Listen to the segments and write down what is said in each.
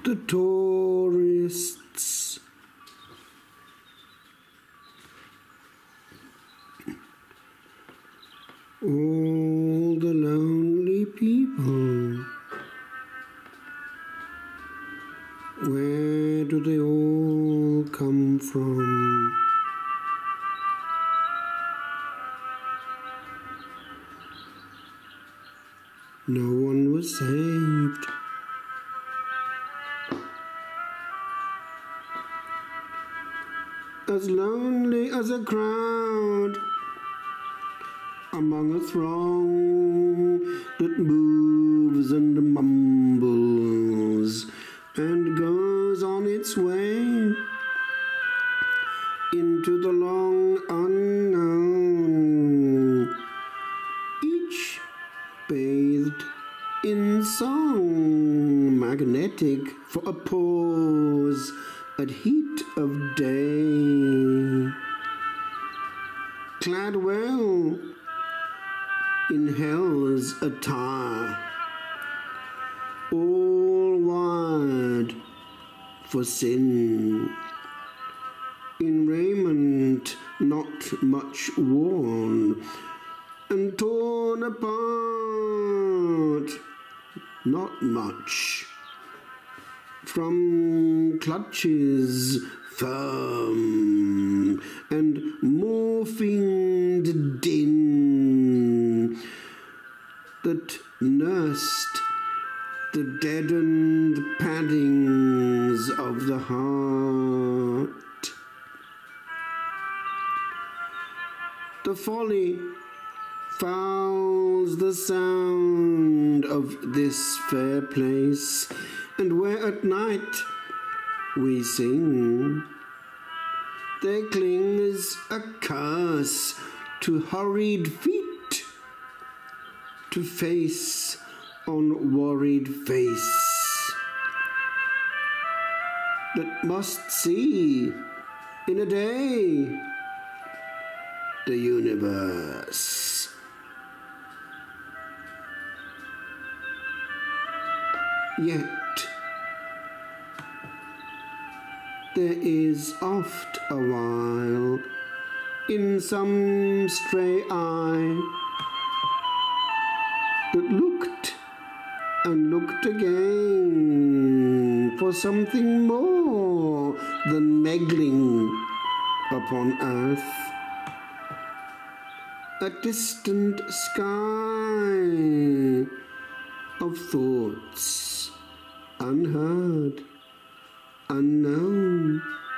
the tourists, all the lonely people. Where do they all come from? No one was saved. As lonely as a crowd among a throng that moves and mumbles and goes on its way into the long unknown, each bathed in song, magnetic for a pause at heat of day, clad well in hell's attire, all wired for sin, in raiment not much worn, and torn apart not much from clutches firm and morphine din that nursed the deadened paddings of the heart. The folly fouls the sound of this fair place, and where at night we sing, there clings a curse to hurried feet, to face on worried face, that must see in a day the universe. Yet there is oft a while in some stray eye that looked and looked again for something more than meggling upon earth, a distant sky of thoughts unheard, unknown.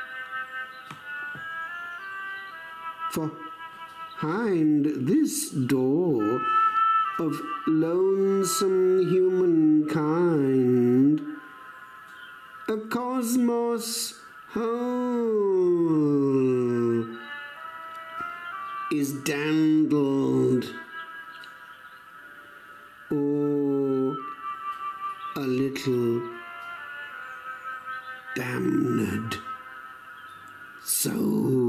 For behind this door of lonesome humankind, a cosmos whole is dandled, or a little damned soul.